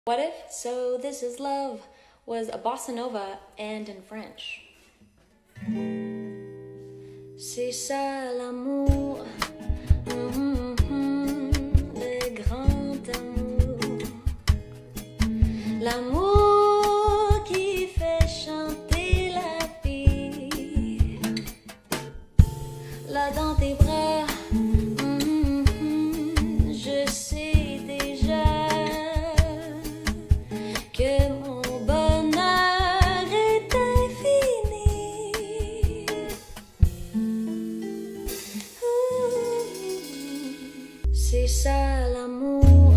What If So This Is Love was a bossa nova and in French. C'est ça l'amour, le grand amour, l'amour qui fait chanter la vie, là dans tes bras, je sais déjà que mon bonheur est infini. C'est ça l'amour,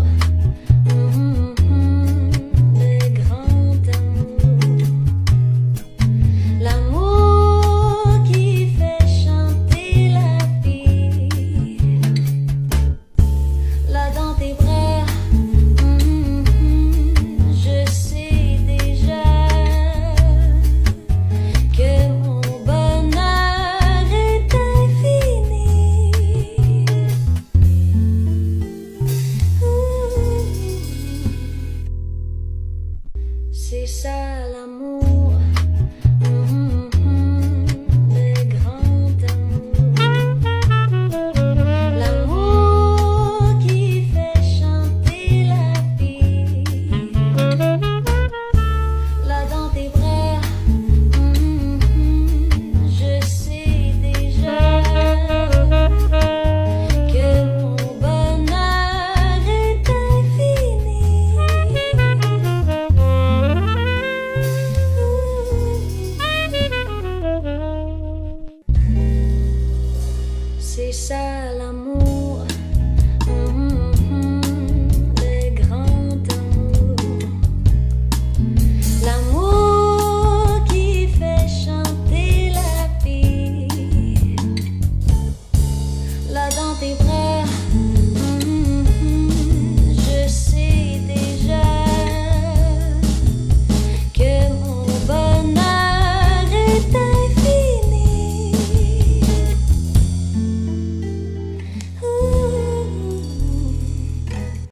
le grand amour, l'amour qui fait chanter la vie, là dans tes bras, je sais déjà que mon bonheur est infini. C'est ça l'amour.